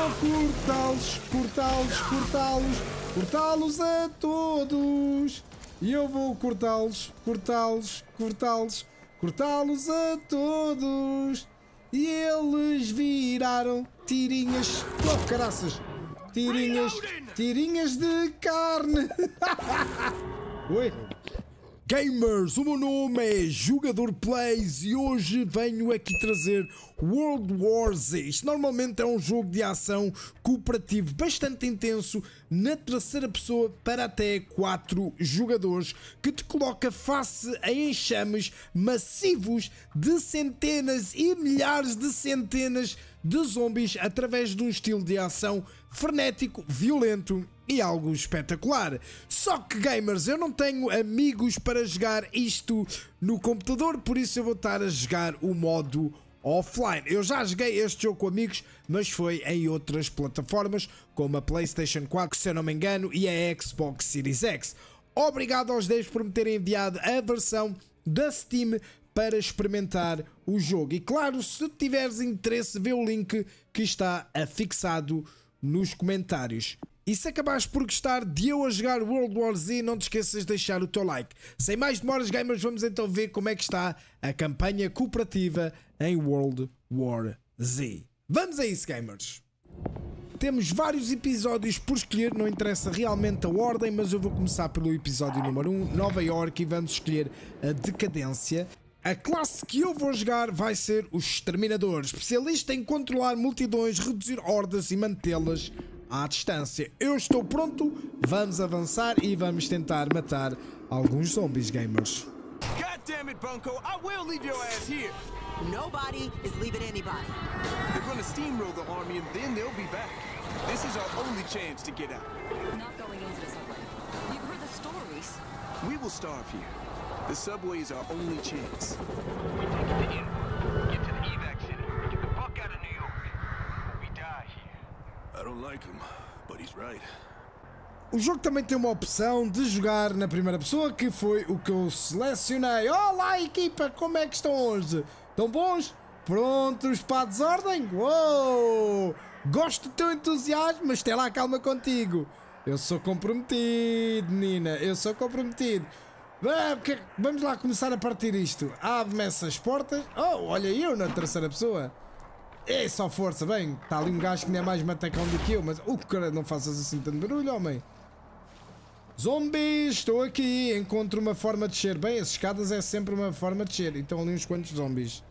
cortá-los, cortá-los, cortá-los, cortá-los a todos. E eu vou cortá-los, cortá-los, cortá-los, cortá-los a todos. E eles viraram tirinhas, oh caraças, tirinhas, tirinhas de carne. Oi. Gamers, o meu nome é Jogador Plays e hoje venho aqui trazer World War Z. Isto normalmente é um jogo de ação cooperativo bastante intenso na terceira pessoa para até 4 jogadores que te coloca face a enxames massivos de centenas e milhares de centenas de zombies através de um estilo de ação frenético, violento e algo espetacular. Só que gamers, eu não tenho amigos para jogar isto no computador, por isso eu vou estar a jogar o modo offline. Eu já joguei este jogo com amigos, mas foi em outras plataformas, como a PlayStation 4, se eu não me engano, e a Xbox Series X. Obrigado aos 10 por me terem enviado a versão da Steam para experimentar o jogo. E claro, se tiveres interesse, vê o link que está afixado nos comentários. E se acabares por gostar de eu a jogar World War Z, não te esqueças de deixar o teu like. Sem mais demoras, gamers, vamos então ver como é que está a campanha cooperativa em World War Z. Vamos a isso, gamers! Temos vários episódios por escolher, não interessa realmente a ordem, mas eu vou começar pelo episódio número 1, Nova York, e vamos escolher a Decadência. A classe que eu vou jogar vai ser o Exterminador, especialista em controlar multidões, reduzir hordas e mantê-las à distância. Eu estou pronto, vamos avançar e vamos tentar matar alguns zombies, gamers. God damn it, Bunko! I will leave your ass here. Nobody is leaving anybody. They're gonna steamroll the army and then they'll be back. This is our only chance to get out. Not going into the subway. You've heard the stories. We will starve here. The subway is our only chance. We take it to Inwood. Get to the evac city. Get the fuck out of New York. We die here. I don't like him, but he's right. O jogo também tem uma opção de jogar na primeira pessoa, que foi o que eu selecionei. Olá, equipa, como é que estão hoje? Estão bons? Prontos para a desordem? Uou! Gosto do teu entusiasmo, mas tem lá calma contigo. Eu sou comprometido, Nina, eu sou comprometido. Vamos lá começar a partir isto. Abre-me essas portas. Oh, olha eu na terceira pessoa. É só força, bem. Está ali um gajo que nem é mais matacão do que eu, mas cara, não faças assim tanto barulho, homem. Zombies, estou aqui. Encontro uma forma de descer. Bem, as escadas é sempre uma forma de descer. Então ali uns quantos zombies.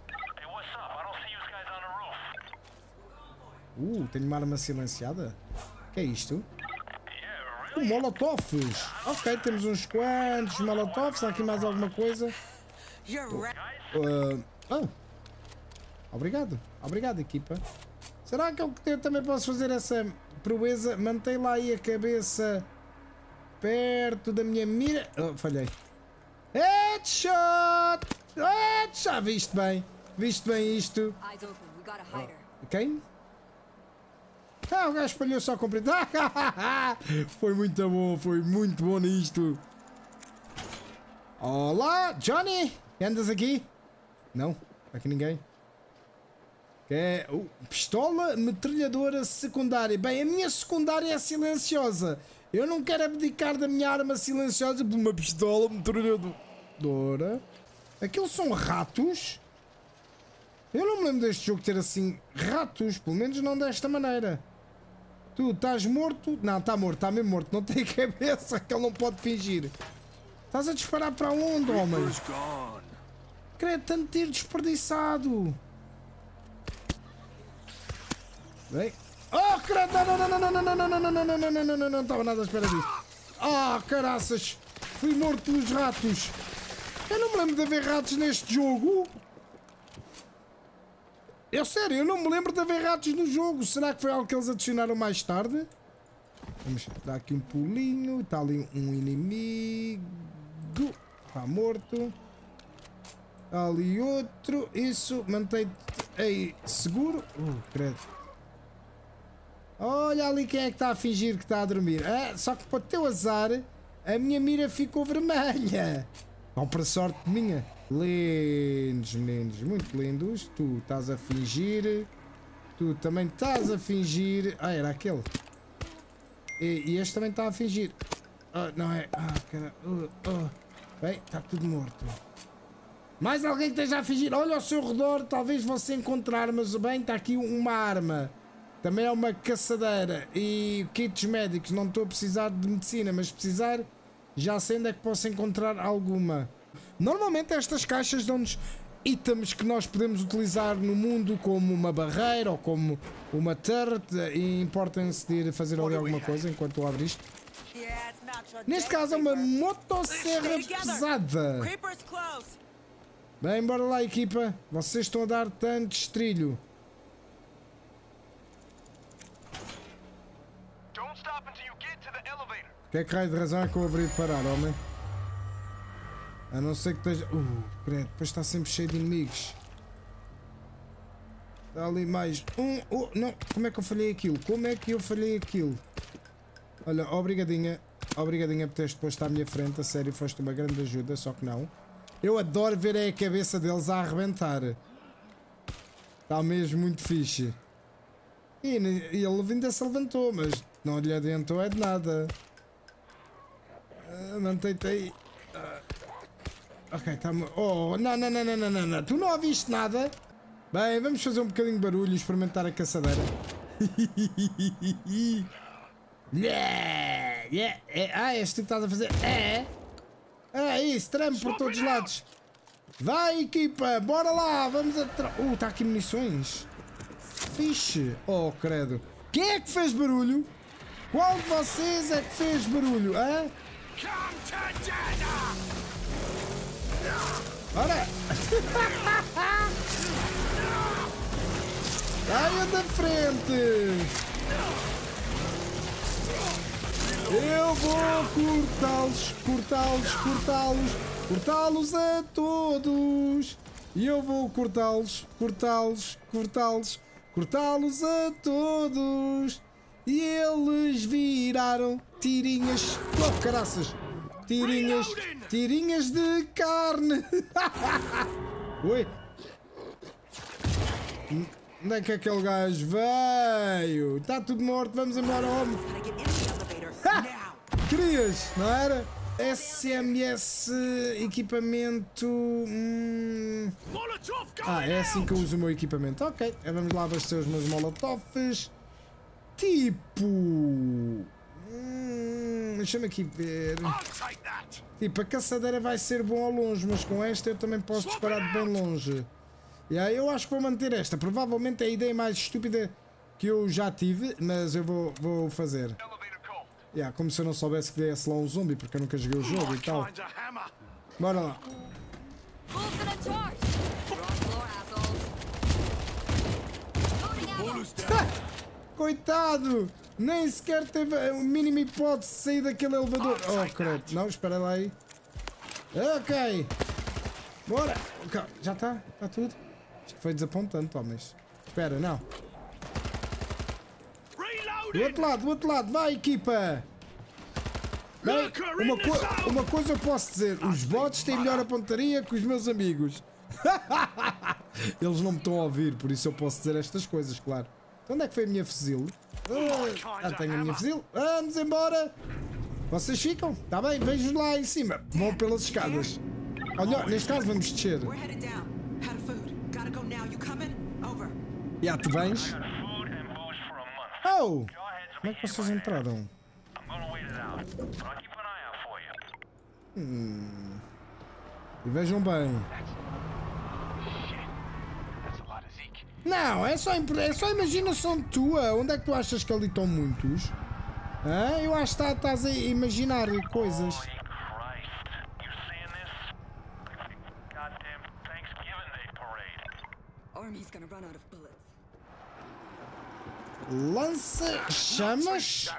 Tenho uma arma silenciada. O que é isto? Molotovs. Ok, temos uns quantos molotovs. Há aqui mais alguma coisa? Obrigado. Obrigado, equipa. Será que eu também posso fazer essa proeza? Mantém lá aí a cabeça perto da minha mira. Oh, falhei. Headshot! Headshot! Viste bem? Viste bem isto? Quem? O gajo espalhou só comprido. Foi muito bom nisto. Olá, Johnny! Andas aqui? Não, aqui ninguém. É pistola metralhadora secundária. Bem, a minha secundária é silenciosa. Eu não quero abdicar da minha arma silenciosa por uma pistola metralhadora. Aqueles são ratos? Eu não me lembro deste jogo ter assim ratos, pelo menos não desta maneira. Tu estás morto? Não, está morto, está mesmo morto. Não tem cabeça, que ele não pode fingir. Estás a disparar para onde, homem? Credo, tanto tiro desperdiçado. Bem. Oh, credo! Não estava nada à espera disso. Ah, caraças! Fui morto pelos ratos. Eu não me lembro de haver ratos neste jogo. É sério, eu não me lembro de haver ratos no jogo. Será que foi algo que eles adicionaram mais tarde? Vamos dar aqui um pulinho. Está ali um inimigo. Está morto. Está ali outro. Isso, mantém-te aí seguro. Credo. Olha ali quem é que está a fingir que está a dormir. Só que para o teu azar, a minha mira ficou vermelha. Ou para sorte minha. Lindos, meninos, muito lindos. Tu estás a fingir. Tu também estás a fingir. Ah, era aquele. E este também está a fingir. Ah, não é. Ah, cara. Bem, está tudo morto. Mais alguém que esteja a fingir. Olha ao seu redor, talvez você encontrar. Mas bem, está aqui uma arma. Também é uma caçadeira. E kits médicos. Não estou a precisar de medicina, mas precisar. Já sei onde é que posso encontrar alguma. Normalmente estas caixas dão-nos itens que nós podemos utilizar no mundo, como uma barreira ou como uma turret, e importem-se de ir fazer ali alguma coisa enquanto eu abro isto. Neste caso é uma motosserra pesada. Bem, bora lá, equipa. Vocês estão a dar tanto estrilho. Que é que raio de razão é que eu abri de parar, homem? A não ser que esteja... credo, depois está sempre cheio de inimigos. Está ali mais um... não, como é que eu falhei aquilo? Como é que eu falhei aquilo? Olha, obrigadinha. Obrigadinha por teres posto à minha frente. A sério, foste uma grande ajuda, só que não. Eu adoro ver a cabeça deles a arrebentar. Está mesmo muito fixe. E ele ainda se levantou, mas não lhe adiantou é de nada. Mantém-te aí. Ok, está... Oh, não. Tu não ouviste nada? Bem, vamos fazer um bocadinho de barulho e experimentar a caçadeira. Ah, és tu que estás a fazer... É isso, treme por todos os lados. Vai, equipa, bora lá, vamos atrás. Está aqui munições. Fixe. Oh, credo. Quem é que fez barulho? Qual de vocês é que fez barulho, hã? Ora! Saia da frente! Eu vou cortá-los a todos! E eu vou cortá-los a todos! E eles viraram tirinhas... Oh, caraças! Tirinhas de carne! Oi! Onde é que aquele gajo veio? Está tudo morto, vamos embora, homem! Querias, não era? SMS equipamento... é assim que eu uso o meu equipamento. Ok, vamos lá abastecer os meus molotovs. Tipo... deixa-me aqui ver. Tipo, a caçadeira vai ser bom ao longe, mas com esta eu também posso disparar de bem longe. E aí eu acho que vou manter esta. Provavelmente é a ideia mais estúpida que eu já tive, mas eu vou fazer. Como se eu não soubesse que desse lá um zombie, porque eu nunca joguei o jogo e tal. Bora lá. Coitado! Nem sequer teve o mínimo hipótese de sair daquele elevador. Oh, credo. Não, espera lá aí. Ok. Bora. Okay. Já está? Está tudo? Isto foi desapontante, homens. Espera, não. Do outro lado. Vai, equipa. Bem, uma coisa eu posso dizer. Os bots têm melhor a pontaria que os meus amigos. Eles não me estão a ouvir, por isso eu posso dizer estas coisas, claro. Então, onde é que foi a minha fuzil? Tenho a minha fuzil. Vamos embora. Vocês ficam? Está bem, vejo lá em cima. Vão pelas escadas. Olha, neste caso vamos descer. Tu vens? Oh! Como é que vocês entraram? E vejam bem. Não, é só imaginação tua. Onde é que tu achas que ali estão muitos? Eu acho que estás a imaginar coisas. Lança-chamas?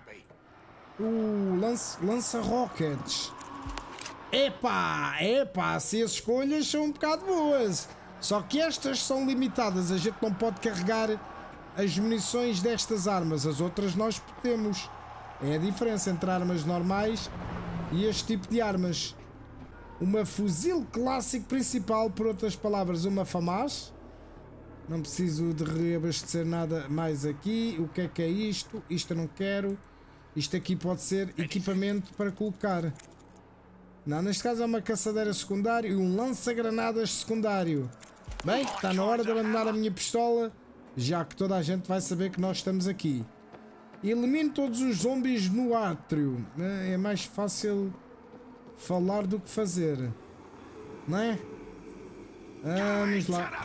Lança-rockets. Epá, se as escolhas são um bocado boas. Só que estas são limitadas. A gente não pode carregar as munições destas armas. As outras nós podemos. É a diferença entre armas normais e este tipo de armas. Uma fuzil clássico principal, por outras palavras, uma FAMAS. Não preciso de reabastecer nada mais aqui. O que é isto? Isto eu não quero. Isto aqui pode ser equipamento para colocar. Não, neste caso é uma caçadeira secundária e um lança-granadas secundário. Bem, está na hora de abandonar a minha pistola, já que toda a gente vai saber que nós estamos aqui. Elimine todos os zombies no átrio. É mais fácil falar do que fazer. Não é? Vamos lá.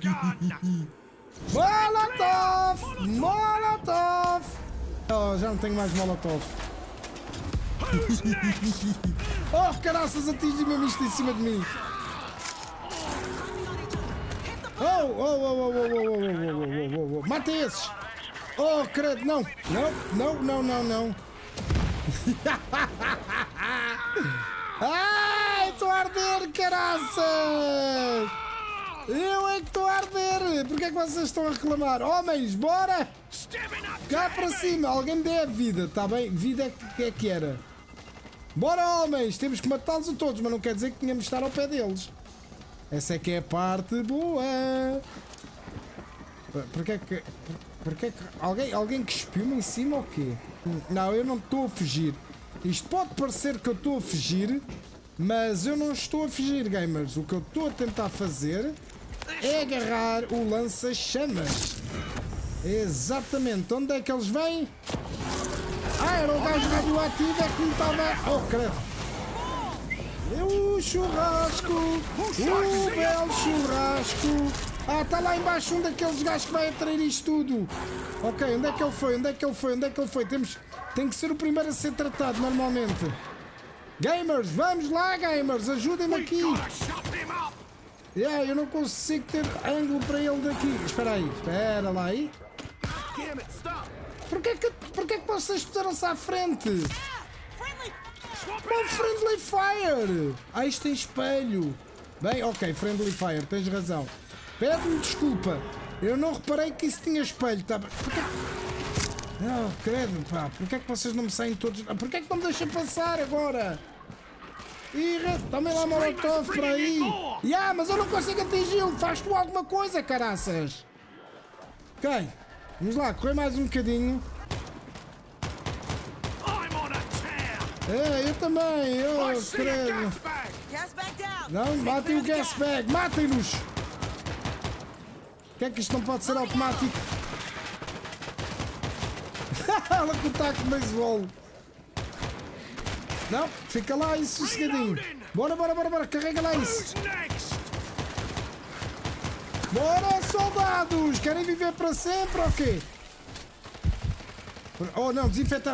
Molotov! Molotov! Oh, já não tenho mais Molotov. Oh, caraças, atingi mesmo isto em cima de mim. Oh. Mata esses. Oh, credo, não. Não. Ai, estou a arder, caraças. Eu é que estou a arder. Porquê é que vocês estão a reclamar? Homens, bora. Cá para cima. Alguém me dê a vida, está bem? Vida é que era. Bora, homens. Temos que matá-los a todos, mas não quer dizer que tínhamos de estar ao pé deles. Essa é que é a parte boa. Porquê que alguém que espiou-me em cima ou quê? Não, eu não estou a fugir. Isto pode parecer que eu estou a fugir, mas eu não estou a fugir, gamers. O que eu estou a tentar fazer é agarrar o lança-chamas. Exatamente. Onde é que eles vêm? Ah, era o gajo radioativo é que me estava... Oh, credo. O churrasco. O belo churrasco. Ah, está lá embaixo um daqueles gajos que vai atrair isto tudo. Ok, onde é que ele foi? Tem que ser o primeiro a ser tratado, normalmente. Gamers, vamos lá, gamers. Ajudem-me aqui. Eu não consigo ter ângulo para ele daqui. Espera lá aí. Porquê que vocês puseram-se à frente? Oh, friendly fire. Ah, isto tem espelho. Bem, ok, friendly fire, tens razão. Pede-me desculpa. Eu não reparei que isso tinha espelho. Tá? Não, credo, pá. Porquê é que vocês não me saem todos? Porquê é que não me deixam passar agora? Tomem lá Molotov para aí. Mas eu não consigo atingi-lo. Faz tu alguma coisa, caraças. Ok. Vamos lá, correr mais um bocadinho. Eu também. Oh, credo. Não, matem o gas bag. Matem-nos. Que é que isto não pode ser automático? Ela com o taco de beisebol. Não, fica lá isso sossegadinho. Bora. Carrega lá isso. Bora, soldados. Querem viver para sempre ou quê? Oh, não. Desinfetar.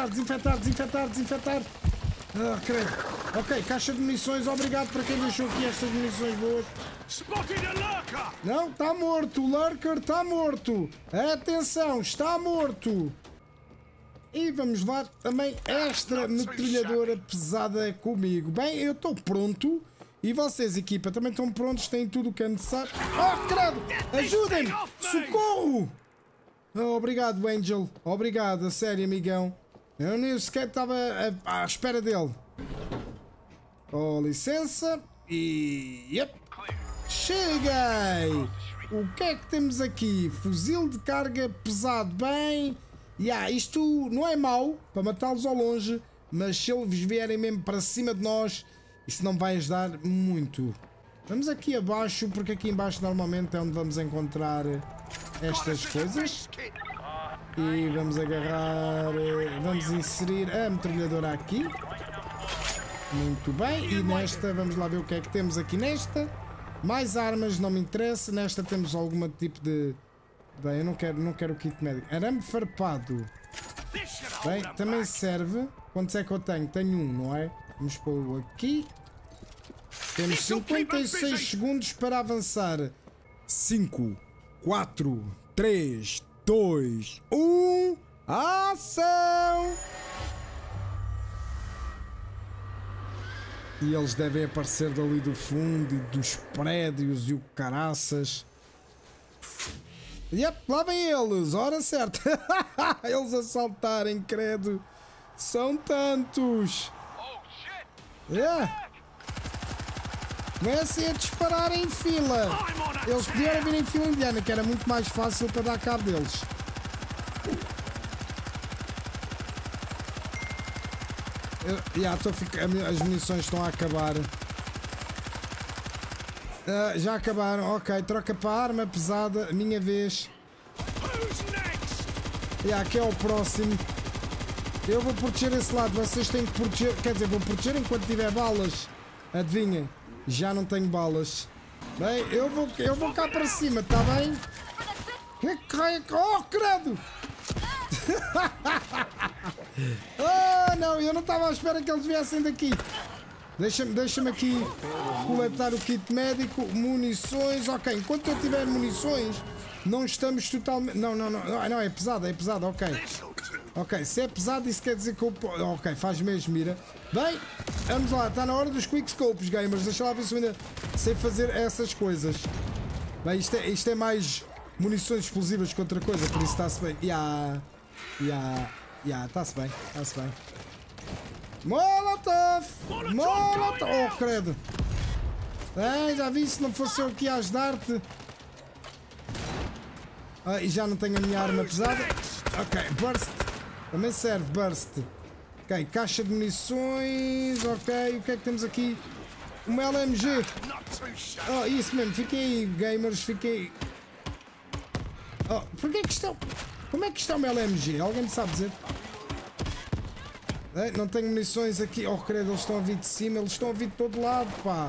Ah, credo. Ok, caixa de munições. Obrigado para quem deixou aqui estas munições boas. Não, está morto. O lurker está morto. Atenção, está morto. E vamos levar também esta metralhadora pesada comigo. Bem, eu estou pronto. E vocês, equipa, também estão prontos? Têm tudo o que é necessário? Oh, credo! Ajudem-me! Socorro! Oh, obrigado, Angel. Obrigado, a sério, amigão. Eu nem sequer estava à espera dele. Oh, licença. E... Yep. Cheguei! O que é que temos aqui? Fuzil de carga pesado. Bem... isto não é mau para matá-los ao longe, mas se eles vierem mesmo para cima de nós, isso não vai ajudar muito. Vamos aqui abaixo, porque aqui embaixo normalmente é onde vamos encontrar estas coisas. E vamos agarrar, vamos inserir a metralhadora aqui. Muito bem, e nesta, vamos lá ver o que é que temos aqui nesta. Mais armas, não me interessa. Nesta temos algum tipo de... Bem, eu não quero o kit médico. Arame farpado. Bem, também serve. Quantos é que eu tenho? Tenho um, não é? Vamos pô-lo aqui. Temos 56 segundos para avançar. 5, 4, 3, 2, 1. Ação! E eles devem aparecer dali do fundo e dos prédios e o caraças. Yep, lá vem eles, hora certa. Eles a saltarem, credo. São tantos. Yeah. Comecem a disparar em fila. Eles podiam vir em fila indiana, que era muito mais fácil para dar cabo deles. As munições estão a acabar. Já acabaram. Ok, troca para a arma pesada. Minha vez. Aqui é o próximo. Eu vou proteger esse lado. Vocês têm que proteger. Quer dizer, vou proteger enquanto tiver balas. Adivinhem. Já não tenho balas. Bem, eu vou cá para cima, está bem? Oh, credo! Oh, não, eu não estava à espera que eles viessem daqui. Deixa-me aqui coletar o kit médico, munições. Ok, enquanto eu tiver munições, não estamos totalmente... Não, é pesado, ok. Ok, se é pesado, isso quer dizer que eu... Ok, faz mesmo, mira. Bem, vamos lá, está na hora dos quickscopes, gamers. Deixa lá ver se eu ainda sei fazer essas coisas. Bem, isto é mais munições explosivas que outra coisa, por isso está-se bem. Está-se bem. Molotov! Oh, credo! Já vi, se não fosse eu aqui a ajudar-te. E já não tenho a minha arma pesada. Ok, burst. Também serve, burst. Ok, caixa de munições. Ok, o que é que temos aqui? Uma LMG. Oh, isso mesmo, fiquem aí, gamers, fiquem aí. Oh, porquê que estão... Como é que está uma LMG? Alguém me sabe dizer? Não tenho munições aqui. Oh, credo, eles estão a vir de cima. Eles estão a vir de todo lado, pá.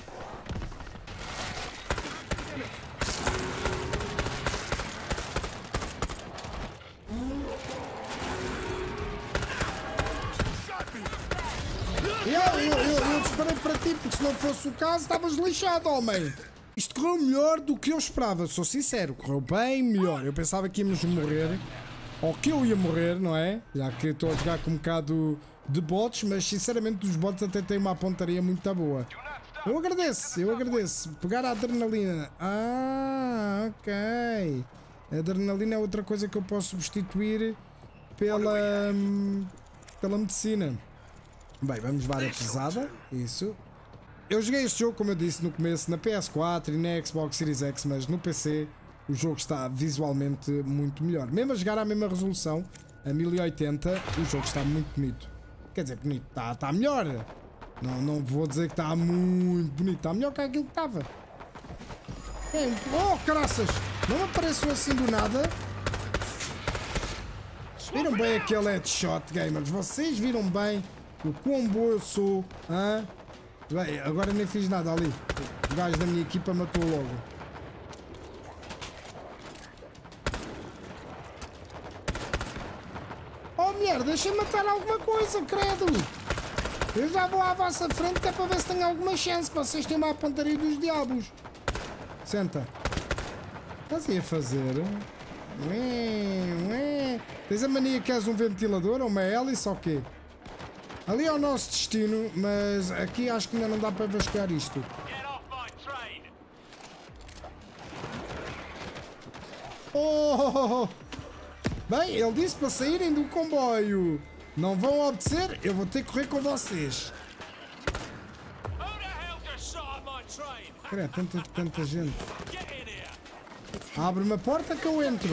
Eu disparei para ti, porque se não fosse o caso, estavas lixado, homem. Isto correu melhor do que eu esperava, sou sincero. Correu bem melhor. Eu pensava que íamos morrer. Ou que eu ia morrer, não é? Já que estou a jogar com um bocado de bots, mas sinceramente os bots até têm uma pontaria muito boa. Eu agradeço. Pegar a adrenalina. Ok. A adrenalina é outra coisa que eu posso substituir pela medicina. Bem, vamos levar a pesada. Isso. Eu joguei este jogo, como eu disse no começo, na PS4 e na Xbox Series X, mas no PC o jogo está visualmente muito melhor. Mesmo a jogar à mesma resolução, a 1080, o jogo está muito bonito. Quer dizer, bonito, está melhor. Não vou dizer que está muito bonito, está melhor que aquilo que estava. Oh, caraças! Não me apareceu assim do nada. Viram bem aquele headshot, gamers? Vocês viram bem o quão bom eu sou? Hã? Bem, agora nem fiz nada ali. O gajo da minha equipa matou logo. Oh, mulher, deixa-me matar alguma coisa, credo! Eu já vou à vossa frente que é para ver se tenho alguma chance. Vocês têm uma pontaria dos diabos. Senta. Estás aí a fazer? Tens a mania que és um ventilador ou uma hélice ou quê? Ali é o nosso destino, mas aqui acho que ainda não dá para vasculhar isto. Oh! Bem, ele disse para saírem do comboio. Não vão obedecer, eu vou ter que correr com vocês. Cara, tanta gente. Abre uma porta que eu entro.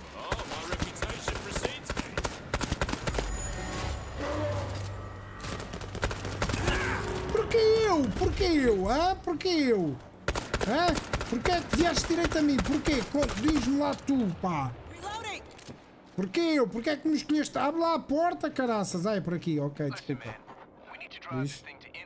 Porquê eu? Hã? Porquê eu? Hã? Porquê é que vieste direito a mim? Porquê? Diz-me lá tu, pá. Porquê eu? Porquê é que me escolheste? Abre lá a porta, caraças. Ah, é por aqui. Ok, desculpa. Diz.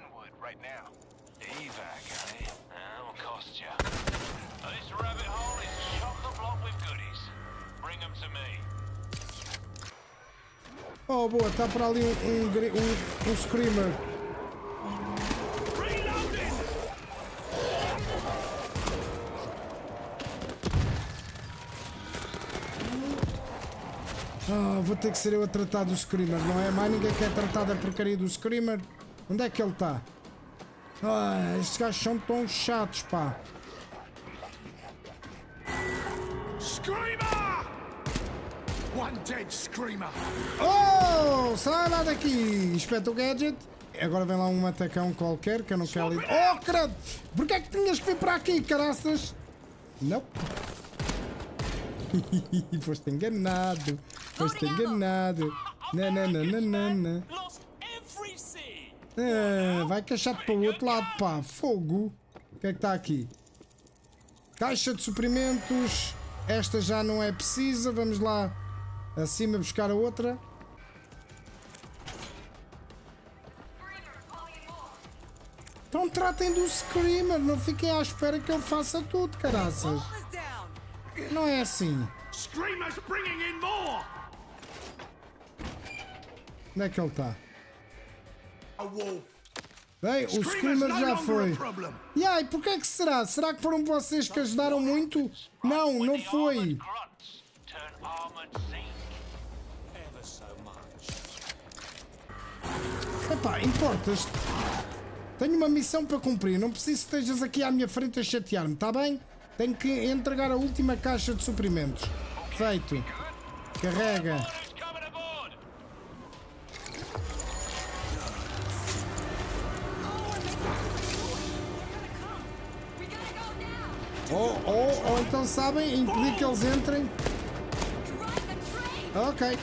Oh, boa. Está para ali um screamer. Vou ter que ser eu a tratar do Screamer, não é? Mais ninguém quer tratar da porcaria do Screamer. Onde é que ele está? Estes gajos são tão chatos, pá. Screamer! One dead Screamer. Oh, sai lá daqui, Inspector Gadget. agora vem lá um matacão qualquer que eu não quero ali. Oh, credo! Porquê é que tinhas que vir para aqui, caraças? Não. Foste enganado. Foste enganado. Nananana. Vai caixar para o outro lado, pá. Fogo. O que é que está aqui? Caixa de suprimentos. Esta já não é precisa. Vamos lá acima buscar a outra. Então tratem do Screamer. Não fiquem à espera que ele faça tudo, caraças. Não é assim. Screamer's bringing in more. Onde é que ele está? A wolf. Bem, o Screamer já foi. E aí, porquê é que será? Será que foram vocês que ajudaram muito? Não, não foi. Epá, importas-te? Tenho uma missão para cumprir. Não preciso que estejas aqui à minha frente a chatear-me, está bem? Tenho que entregar a última caixa de suprimentos. Feito. Carrega. Ou então sabem impedir que eles entrem. Ok.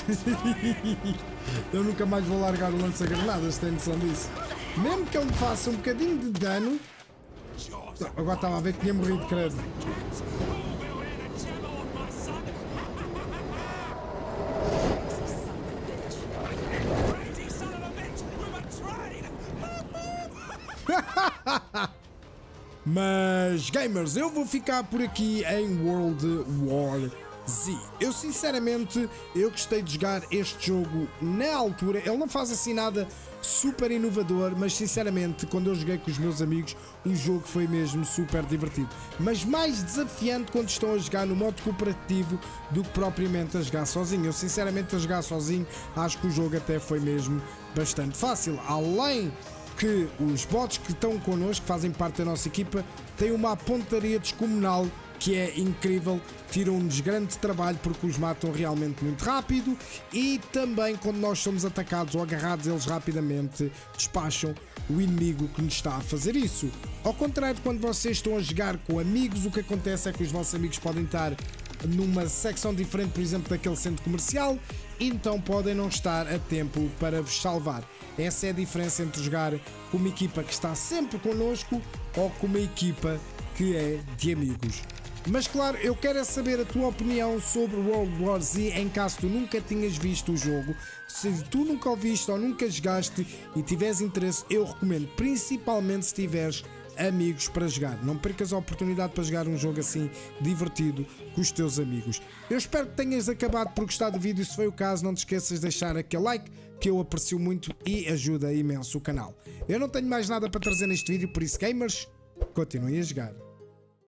Eu nunca mais vou largar o lança-granadas, tenho noção disso. Mesmo que ele me faça um bocadinho de dano. Agora estava a ver que tinha morrido, credo. Mas, gamers, eu vou ficar por aqui em World War Z. Eu sinceramente, eu gostei de jogar este jogo na altura. Ele não faz assim nada super inovador, mas sinceramente, quando eu joguei com os meus amigos, o jogo foi mesmo super divertido. Mas mais desafiante quando estão a jogar no modo cooperativo do que propriamente a jogar sozinho. Eu sinceramente, a jogar sozinho, acho que o jogo até foi mesmo bastante fácil. Além que os bots que estão connosco, que fazem parte da nossa equipa, têm uma pontaria descomunal que é incrível, tiram-nos grande trabalho porque os matam realmente muito rápido e também quando nós somos atacados ou agarrados, eles rapidamente despacham o inimigo que nos está a fazer isso. Ao contrário de quando vocês estão a jogar com amigos, o que acontece é que os vossos amigos podem estar numa secção diferente, por exemplo, daquele centro comercial, então podem não estar a tempo para vos salvar. Essa é a diferença entre jogar com uma equipa que está sempre connosco ou com uma equipa que é de amigos. Mas claro, eu quero é saber a tua opinião sobre World War Z em caso tu nunca tinhas visto o jogo. Se tu nunca o viste ou nunca jogaste e tiveres interesse, eu recomendo, principalmente se tiveres amigos para jogar. Não percas a oportunidade para jogar um jogo assim divertido com os teus amigos. Eu espero que tenhas acabado por gostar do vídeo. Se foi o caso, não te esqueças de deixar aquele like, que eu aprecio muito e ajuda imenso o canal. Eu não tenho mais nada para trazer neste vídeo, por isso, gamers, continuem a jogar.